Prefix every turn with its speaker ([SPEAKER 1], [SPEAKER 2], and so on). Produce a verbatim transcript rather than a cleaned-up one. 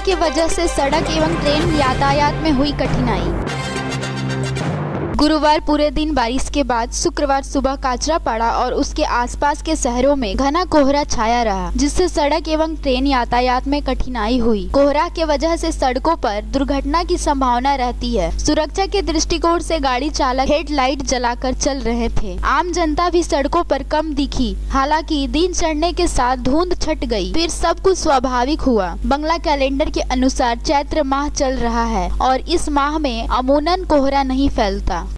[SPEAKER 1] की वजह से सड़क एवं ट्रेन यातायात में हुई कठिनाई। गुरुवार पूरे दिन बारिश के बाद शुक्रवार सुबह काचरापाड़ा और उसके आसपास के शहरों में घना कोहरा छाया रहा, जिससे सड़क एवं ट्रेन यातायात में कठिनाई हुई। कोहरा के वजह से सड़कों पर दुर्घटना की संभावना रहती है। सुरक्षा के दृष्टिकोण से गाड़ी चालक हेडलाइट जलाकर चल रहे थे। आम जनता भी सड़कों पर कम दिखी। हालांकि दिन चढ़ने के साथ धुंध छट गई, फिर सब कुछ स्वाभाविक हुआ। बंगला कैलेंडर के अनुसार चैत्र माह चल रहा है और इस माह में अमूमन कोहरा नहीं फैलता।